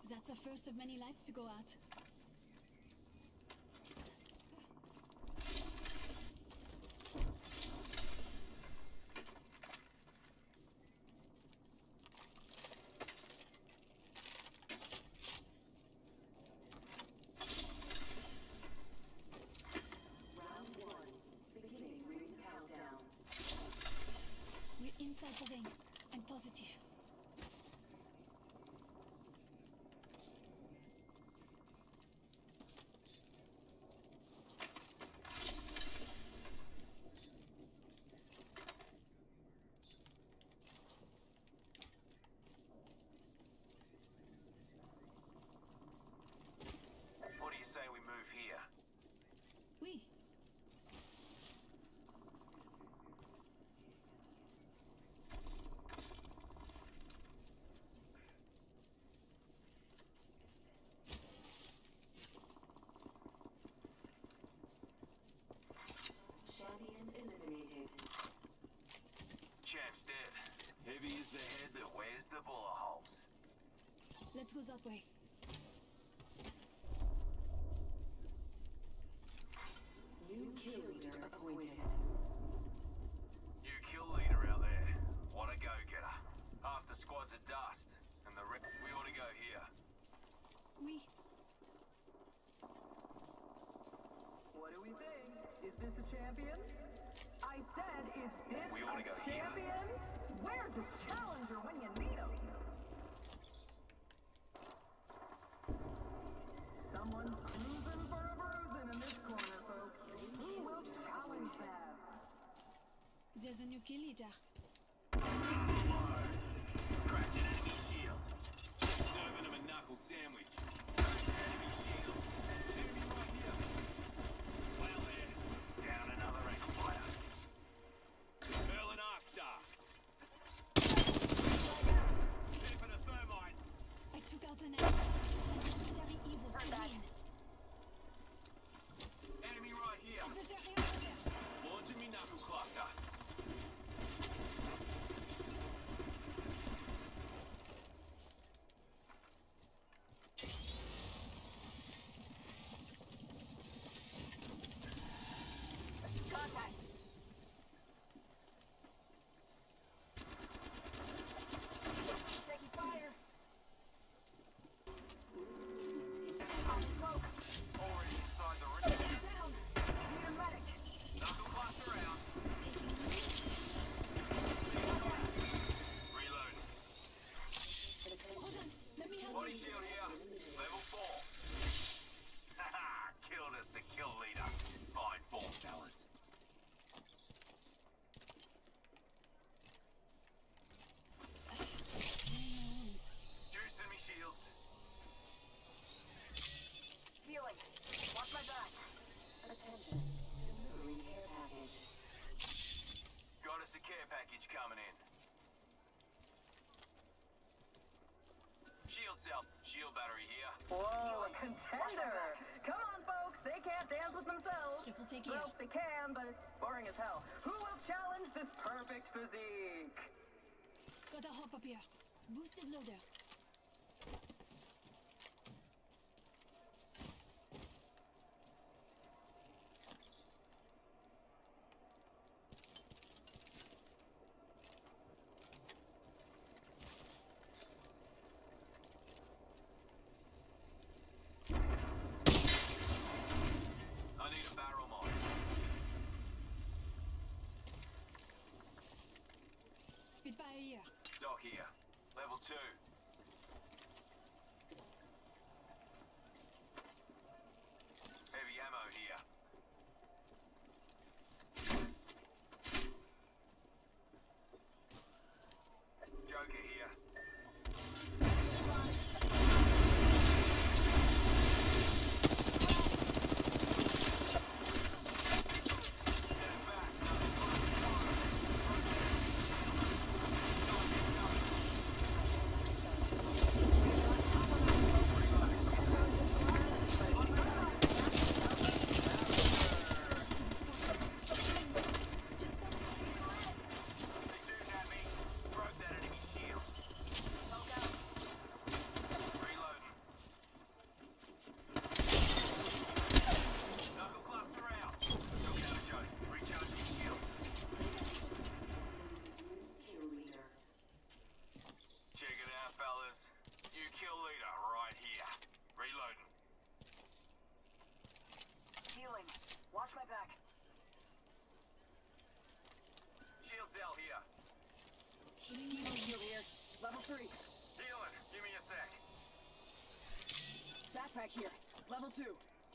That's the first of many lights to go out. Inside the ring. I'm positive. What do you say we move here? Oui. Champion eliminated. Champ's dead. Heavy is the head that wears the bullet holes. Let's go that way. New kill leader appointed. New kill leader out there. What a go-getter. Half the squad's are dust, and the rest. We ought to go here. Oui. What do we think? Is this a champion? I said, is this We ought to a go here. champion? Where's the challenger when you need him? Someone's cruising for a bruising in this corner, folks. Who will challenge them? There's a new kill leader. Cracked an enemy shield. Serving him a knuckle sandwich. Cracked an enemy shield. Enemy right here. Well there. Down another ankle player. Earl and R-Star. Tipping a thermite. I took out an enemy. Unnecessary evil. Clean. Enemy right here. Launching me knuckle cluster. Contact! Taking fire! On smoke! Already inside the ring. Down! Need a medic! Knuckle cluster out. Reload. Hold on. Let me help Body you. shield here. Level 4. Haha, killed us the kill leader. Fine form, fellas. Juicing me shields. Healing! Watch my back! Attention. Delivering care package. Got us a care package coming in. Shield cell. Shield battery here. Whoa, a contender! Come on, folks! They can't dance with themselves! Triple take here. Well, they can, but it's boring as hell. Who will challenge this perfect physique? Gotta hop up here. Boosted loader. I need a barrel mine. Spitfire here. Stock here. Level 2. Heavy ammo here. Joker here. kill leader right here. Reloading. Healing. Watch my back. Shield cell here. Healing shield here. Level 3. Healing. Give me a sec. Backpack here. Level 2.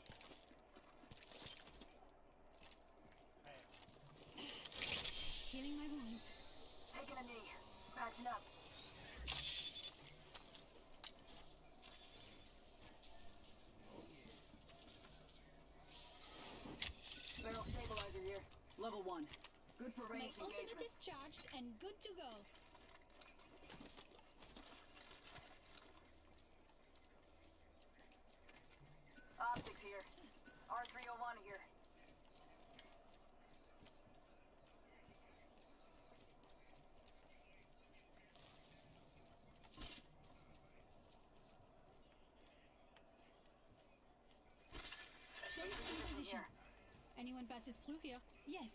Healing my wounds. Taking a knee. Patching up. Barrel stabilizer here. Level 1. Good for My range ultimate engagement. is charged and good to go. Optics here. R301 here. Take in position. Anyone passes through here? Yes.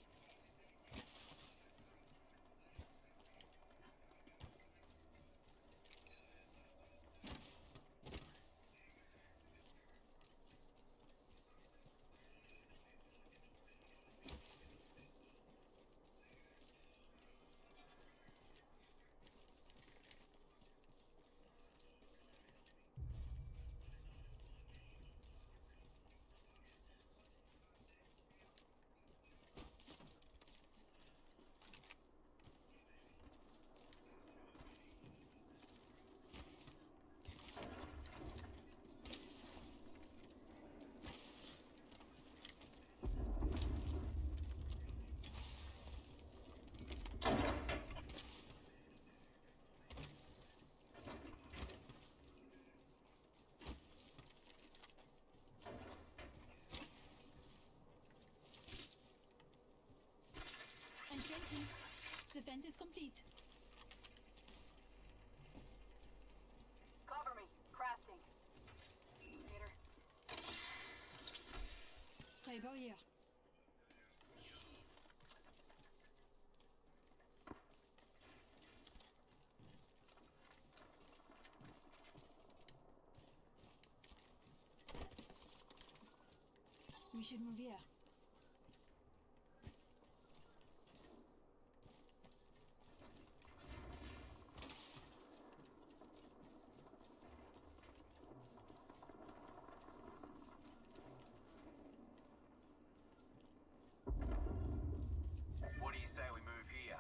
And fencing. The fence is complete. Cover me. Crafting. Peter. Fiber here. We should move here. What do you say we move here?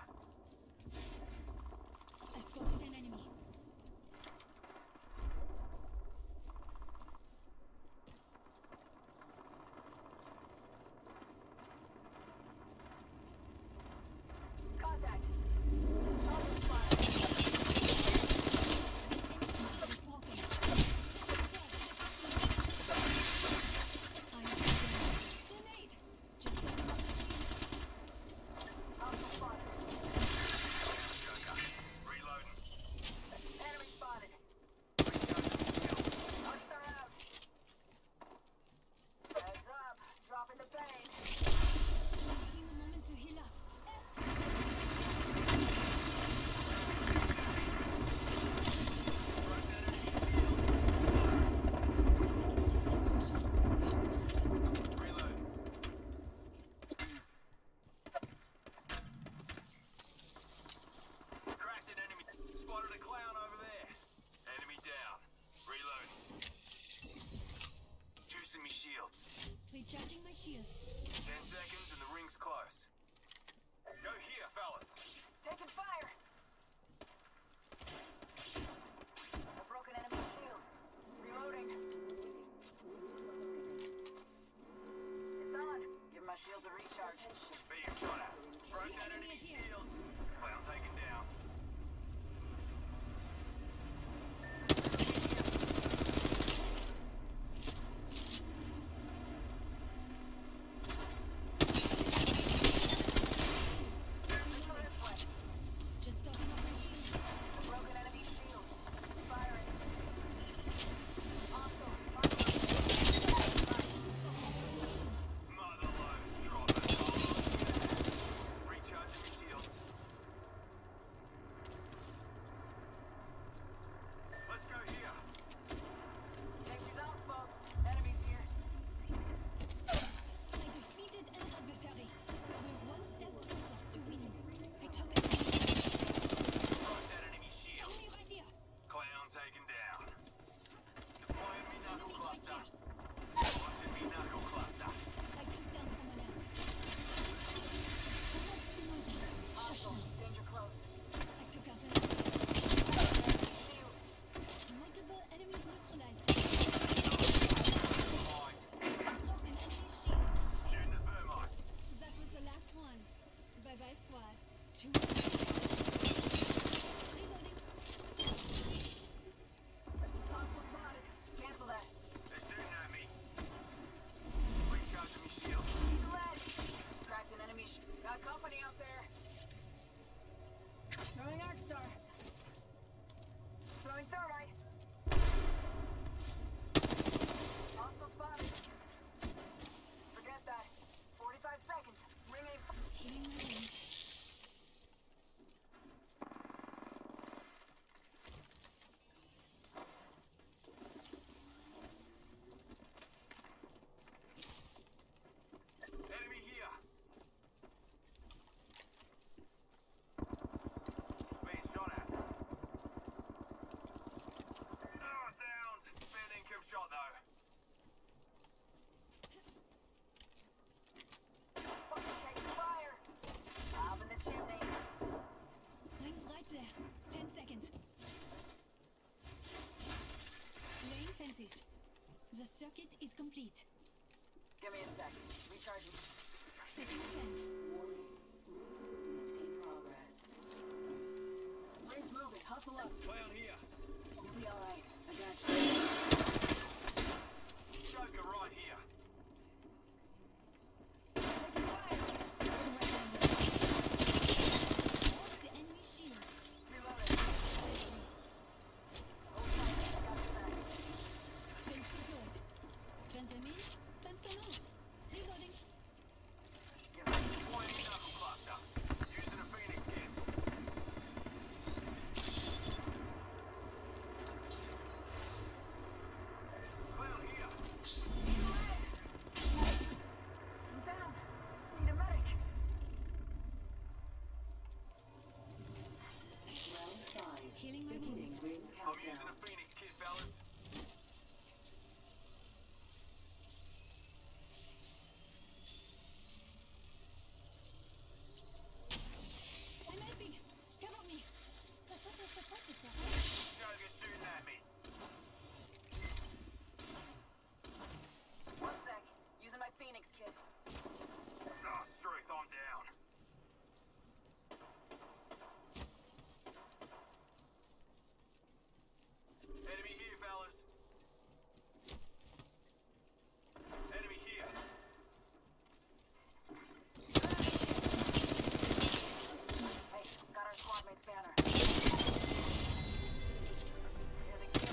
I spotted an enemy. Contact. Target fire. Walking. Grenade. Just don't want my shield. Hostile spotted. Joker. Reloading. Enemy spotted. Knocks her out. Heads up. Dropping the pain. Taking a moment to heal up. Reload. Cracked an enemy. Spotted a clown over there. Enemy down. Reload. Juicing me shields. Recharging my shields. 10 seconds and the ring's close. Go here, fellas. Taking fire. A broken enemy shield. Reloading. It's on. Give my shield a recharge. Being shot at. Broke that enemy shield. Clown taken down. Let's go this way. Just topping up my shields. A broken enemy shield. Firing. Hostile. Mother loads dropping. complete. Give me a sec. Recharging. Setting scans. Warning. Movement in progress. Rings moving. Hustle up. Clown here. You'll be alright. I got you. Joker right here.